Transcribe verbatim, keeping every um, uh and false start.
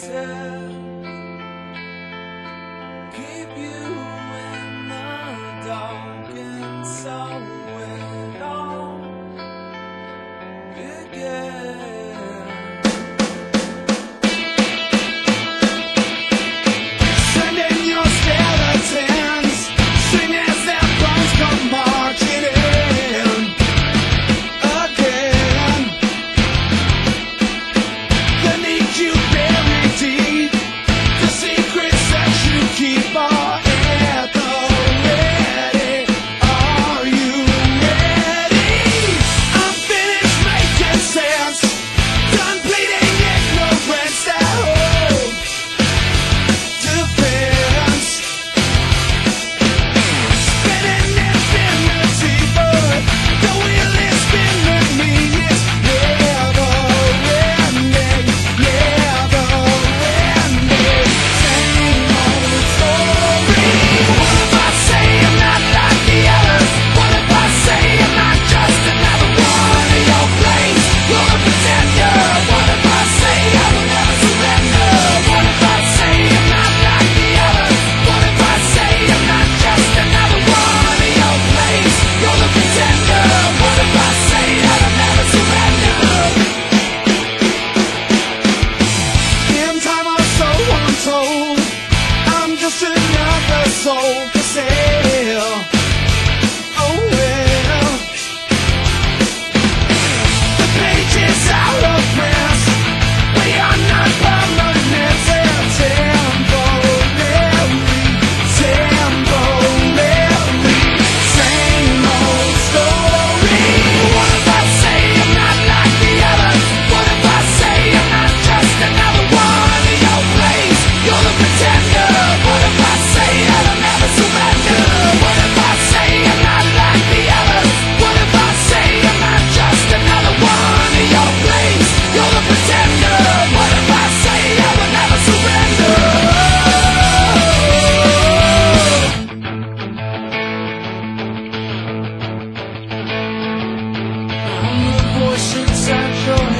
pretend, keep you in the dark, and so it all began. Sending your skeletons, sing as their bones come marching in again. They need you buried deep, the secrets that you keep are at the ready. Are you ready? I'm finished making sense, done bleeding ignorance that hope defense. Spinning infinity, but the wheel is spinning me. It's never ending, never ending. Same old story. What if I say I'm not like the others? What if I say I'm not just another one in your place? You're a pretender. What if I say I will never surrender? What if I say I'm not like the others? What if I say I'm not just another one in your place? You're the pretender. What if I say I will never surrender? In time or so I'm told, I'm just another soul for sale. Oh well, the page is out of print. We are not permanent. They're temporary, temporary. Same old story. What if I say I'm not like the others? What if I say I'm not just another one in your place? You're the pretender. What if I say I'll never surrender? What if I say I'm not like the others? What if I say I'm not just another one in your place? You're the pretender. What if I say I will never surrender? I'm the voice inside your